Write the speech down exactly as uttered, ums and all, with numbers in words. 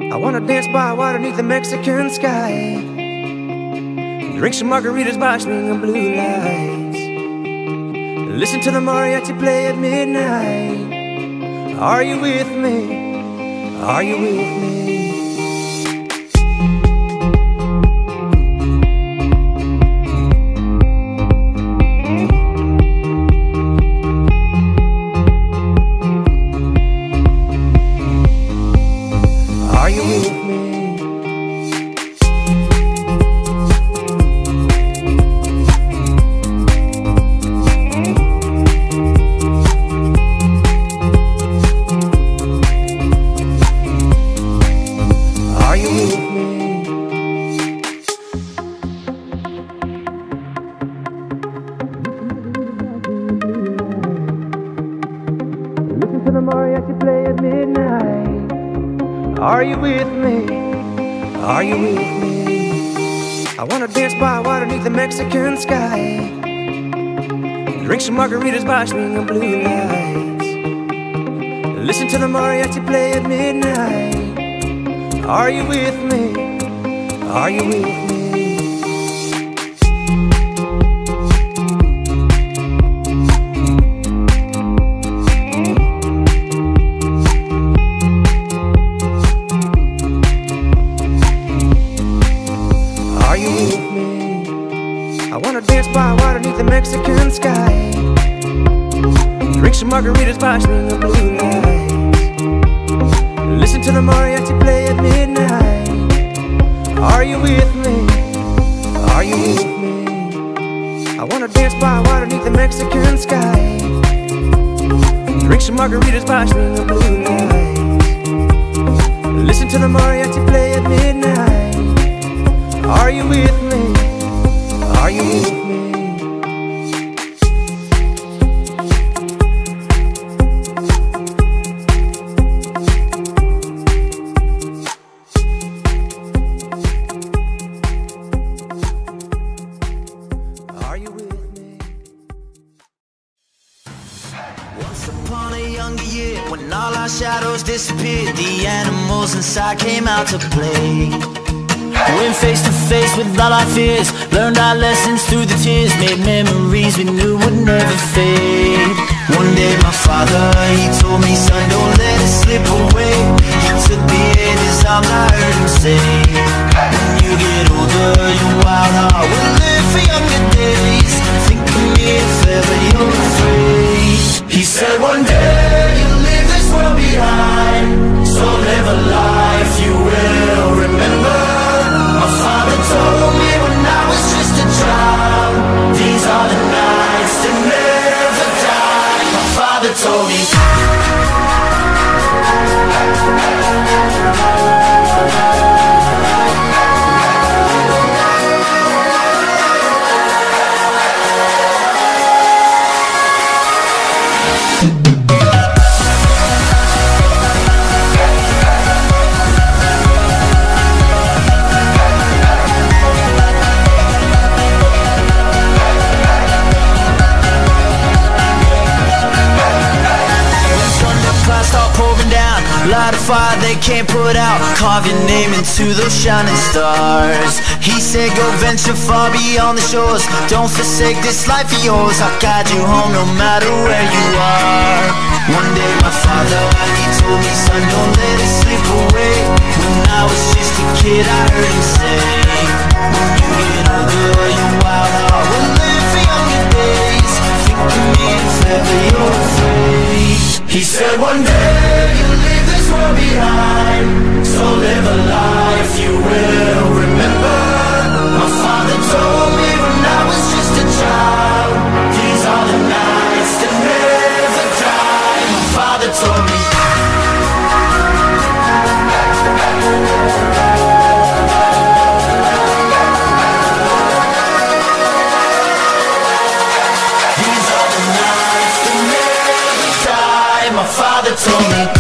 I wanna dance by water beneath the Mexican sky, drink some margaritas by swinging blue lights, listen to the mariachi play at midnight. Are you with me? Are you with me? Are you with me? Are you with me? Listen to the mariachi play at midnight. Are you with me? Are you with me? I wanna dance by water beneath the Mexican sky, drink some margaritas by swinging blue lights, listen to the mariachi play at midnight. Are you with me? Are you with me? Are you with me? I wanna dance by water beneath the Mexican sky, drink some margaritas by swinging blue lights, listen to the mariachi play at midnight. Are you with me? Are you with me? I wanna dance by water beneath the Mexican sky, drink some margaritas by swinging blue lights, listen to the mariachi play at midnight. Are you with me? Are you with me? Are you with me? Once upon a younger year, when all our shadows disappeared, the animals inside came out to play. Went face to face with all our fears, learned our lessons through the tears, made memories we knew would never fade. One day my father, he told me, son, don't let it slip away. He took me in his arms, I heard him say, when you get older, your wild heart will live for younger days. Think of me if ever you're afraid. He said one day you'll leave this world behind, so live a life you will remember. My father told me when I was just a child, these are the nights that never die. My father told me. Light a fire they can't put out, carve your name into those shining stars. He said go venture far beyond the shores, don't forsake this life of yours. I'll guide you home no matter where you are. One day my father, he told me, son, don't let it slip away. When I was just a kid I heard him say, when you get older your wild heart will live for younger days. Think of me if ever you're afraid. He said one day you'll leave this world behind, so live a life you will remember. My father told me when I was just a child, these are the nights that never die. My father told me. These are the nights that never die. My father told me.